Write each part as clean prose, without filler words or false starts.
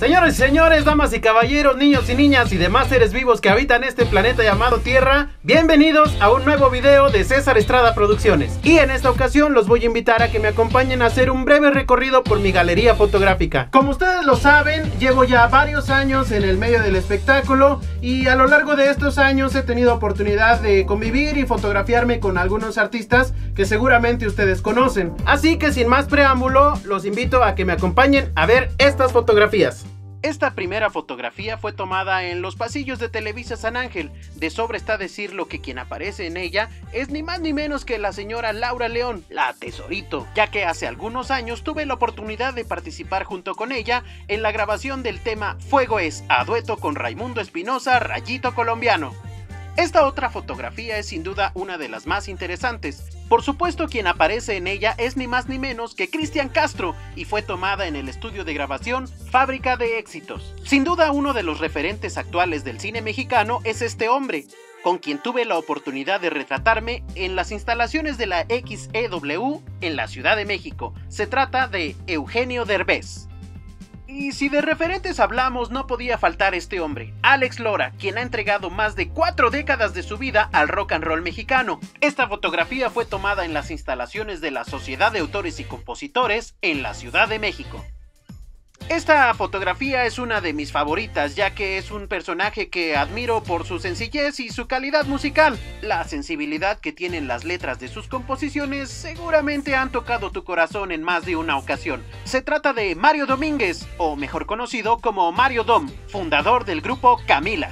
Señores y señores, damas y caballeros, niños y niñas y demás seres vivos que habitan este planeta llamado Tierra, bienvenidos a un nuevo video de César Estrada Producciones. Y en esta ocasión los voy a invitar a que me acompañen a hacer un breve recorrido por mi galería fotográfica. Como ustedes lo saben, llevo ya varios años en el medio del espectáculo y a lo largo de estos años he tenido oportunidad de convivir y fotografiarme con algunos artistas que seguramente ustedes conocen. Así que sin más preámbulo, los invito a que me acompañen a ver estas fotografías. Esta primera fotografía fue tomada en los pasillos de Televisa San Ángel. De sobra está decirlo que quien aparece en ella es ni más ni menos que la señora Laura León, la Tesorito, ya que hace algunos años tuve la oportunidad de participar junto con ella en la grabación del tema Fuego es, a dueto con Raimundo Espinosa, Rayito Colombiano. Esta otra fotografía es sin duda una de las más interesantes. Por supuesto, quien aparece en ella es ni más ni menos que Cristian Castro y fue tomada en el estudio de grabación Fábrica de Éxitos. Sin duda uno de los referentes actuales del cine mexicano es este hombre, con quien tuve la oportunidad de retratarme en las instalaciones de la XEW en la Ciudad de México. Se trata de Eugenio Derbez. Y si de referentes hablamos, no podía faltar este hombre, Alex Lora, quien ha entregado más de 4 décadas de su vida al rock and roll mexicano. Esta fotografía fue tomada en las instalaciones de la Sociedad de Autores y Compositores en la Ciudad de México. Esta fotografía es una de mis favoritas, ya que es un personaje que admiro por su sencillez y su calidad musical. La sensibilidad que tienen las letras de sus composiciones seguramente han tocado tu corazón en más de una ocasión. Se trata de Mario Domínguez, o mejor conocido como Mario Dom, fundador del grupo Camila.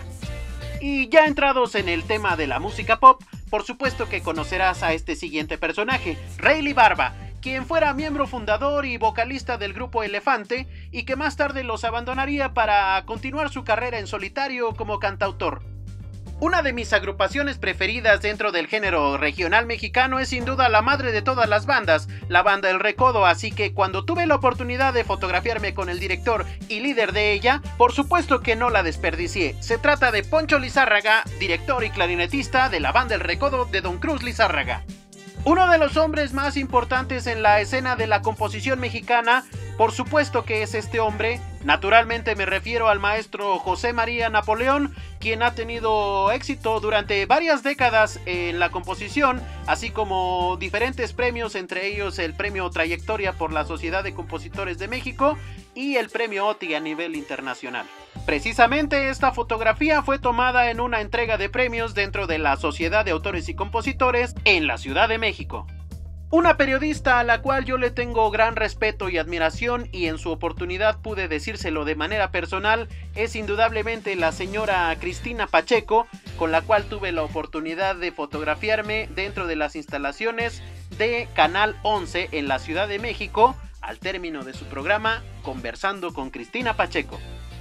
Y ya entrados en el tema de la música pop, por supuesto que conocerás a este siguiente personaje, Rayleigh Barba, quien fuera miembro fundador y vocalista del grupo Elefante y que más tarde los abandonaría para continuar su carrera en solitario como cantautor. Una de mis agrupaciones preferidas dentro del género regional mexicano es sin duda la madre de todas las bandas, la banda El Recodo, así que cuando tuve la oportunidad de fotografiarme con el director y líder de ella, por supuesto que no la desperdicié. Se trata de Poncho Lizárraga, director y clarinetista de la banda El Recodo de Don Cruz Lizárraga. Uno de los hombres más importantes en la escena de la composición mexicana, por supuesto que es este hombre. Naturalmente me refiero al maestro José María Napoleón, quien ha tenido éxito durante varias décadas en la composición, así como diferentes premios, entre ellos el premio Trayectoria por la Sociedad de Compositores de México y el premio OTI a nivel internacional. Precisamente esta fotografía fue tomada en una entrega de premios dentro de la Sociedad de Autores y Compositores en la Ciudad de México. Una periodista a la cual yo le tengo gran respeto y admiración y en su oportunidad pude decírselo de manera personal es indudablemente la señora Cristina Pacheco, con la cual tuve la oportunidad de fotografiarme dentro de las instalaciones de Canal 11 en la Ciudad de México al término de su programa Conversando con Cristina Pacheco.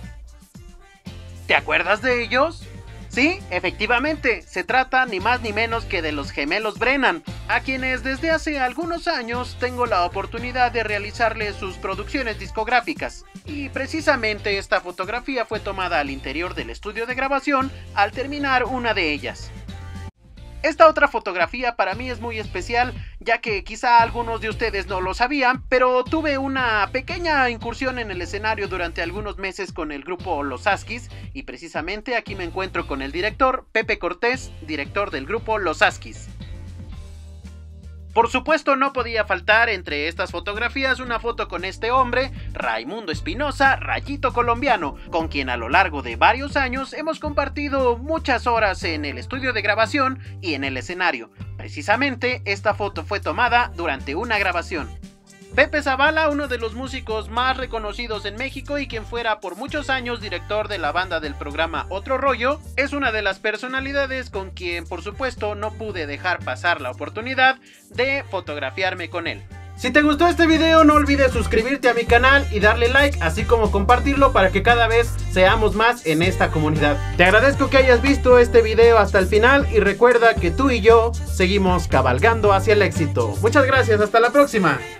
¿Te acuerdas de ellos? Sí, efectivamente, se trata ni más ni menos que de los gemelos Brennan, a quienes desde hace algunos años tengo la oportunidad de realizarles sus producciones discográficas. Y precisamente esta fotografía fue tomada al interior del estudio de grabación al terminar una de ellas. Esta otra fotografía para mí es muy especial, ya que quizá algunos de ustedes no lo sabían, pero tuve una pequeña incursión en el escenario durante algunos meses con el grupo Los Askis, y precisamente aquí me encuentro con el director Pepe Cortés, director del grupo Los Askis. Por supuesto no podía faltar entre estas fotografías una foto con este hombre, Raimundo Espinosa, Rayito Colombiano, con quien a lo largo de varios años hemos compartido muchas horas en el estudio de grabación y en el escenario. Precisamente esta foto fue tomada durante una grabación. Pepe Zavala, uno de los músicos más reconocidos en México y quien fuera por muchos años director de la banda del programa Otro Rollo, es una de las personalidades con quien por supuesto no pude dejar pasar la oportunidad de fotografiarme con él. Si te gustó este video no olvides suscribirte a mi canal y darle like, así como compartirlo para que cada vez seamos más en esta comunidad. Te agradezco que hayas visto este video hasta el final y recuerda que tú y yo seguimos cabalgando hacia el éxito. Muchas gracias, hasta la próxima.